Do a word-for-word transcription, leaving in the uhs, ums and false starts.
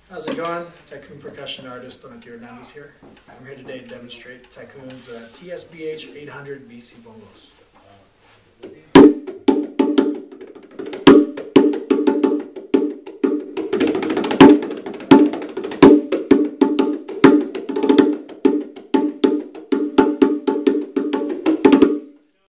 How's it going? Tycoon percussion artist Tonatiuh Hernandez here. I'm here today to demonstrate Tycoon's uh, T S B H eight hundred B C Bongos.